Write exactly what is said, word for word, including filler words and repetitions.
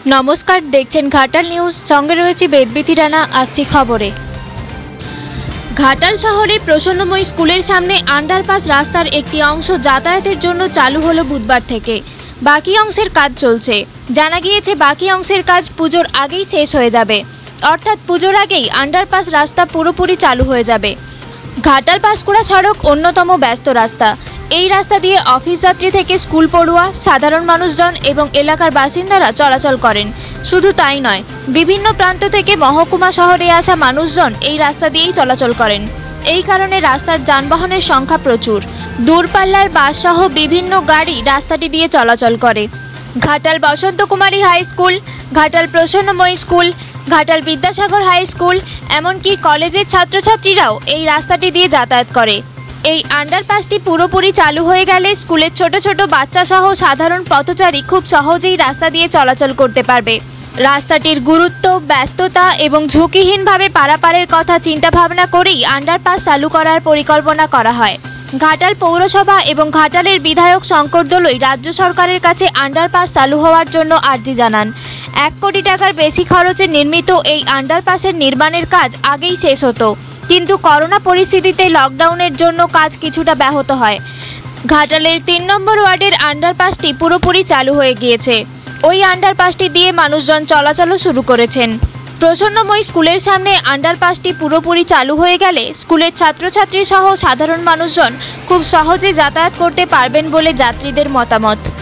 नमस्कार देखছেন घाटाल निউজ संगे रयेछि बेदबिथि राना। आसछि खबरे। घाटाल शहरे प्रसन्नमयी स्कूलेर सामने आंडारपास रास्तार एकटी अंश यातायातेर जोन्नो चालू हलो बुधवार थेके। बाकी अंशेर काज चलছে। जाना गिয়েছে बाकी अंशेर काज पुजोर आगेई शेष हये जाबे, अर्थात पुजोर आगेई आंडारपास रास्ता पुरोपुरि चालू हये जाबे। घाटाल पाशकुड़ा सड़क अन्यतम व्यस्त रास्ता। এই রাস্তা দিয়ে অফিস যাত্রী থেকে স্কুল পড়ুয়া, সাধারণ মানুষজন এবং এলাকার বাসিন্দারা চলাচল করেন। শুধু তাই নয়, বিভিন্ন প্রান্ত থেকে মহকুমা শহরে আসা মানুষজন এই রাস্তা দিয়েই চলাচল করেন। এই কারণে রাস্তার যানবাহনের সংখ্যা প্রচুর। দূরপাল্লার বাস সহ বিভিন্ন গাড়ি রাস্তাটি দিয়ে চলাচল করে। Ghatal Basanta Kumari high school, Ghatal Prasannamoyee school, Ghatal Vidyasagar high school, এমনকি কলেজের ছাত্রছাত্রীরাও এই রাস্তাটি দিয়ে যাতায়াত করে। এই আন্ডারপাসটি পুরোপুরি চালু হয়ে গেলে স্কুলের ছোট ছোট বাচ্চা সহ সাধারণ পথচারী খুব সহজেই রাস্তা দিয়ে চলাচল করতে পারবে। রাস্তাটির গুরুত্ব, ব্যস্ততা এবং ঝুঁকিহীনভাবে পারাপারের কথা চিন্তা ভাবনা করেই আন্ডারপাস চালু করার পরিকল্পনা করা হয়। ঘাটাল পৌরসভা এবং ঘাটালের বিধায়ক শঙ্কর দলুই রাজ্য সরকারের কাছে আন্ডারপাস চালু হওয়ার জন্য আর্জি জানান। এক কোটি টাকার বেশি খরচে নির্মিত এই আন্ডারপাসের নির্মাণের কাজ আগেই শেষ হতো, কিন্তু করোনা পরিস্থিতিতে লকডাউনের জন্য কাজ কিছুটা ব্যাহত হয়। ঘাটালের তিন নম্বর ওয়ার্ডের আন্ডারপাসটি পুরোপুরি চালু হয়ে গিয়েছে। ওই আন্ডারপাসটি দিয়ে মানুষজন চলাচলও শুরু করেছেন। প্রসন্নময়ী স্কুলের সামনে আন্ডারপাসটি পুরোপুরি চালু হয়ে গেলে স্কুলের ছাত্রছাত্রী সহ সাধারণ মানুষজন খুব সহজে যাতায়াত করতে পারবেন বলে যাত্রীদের মতামত।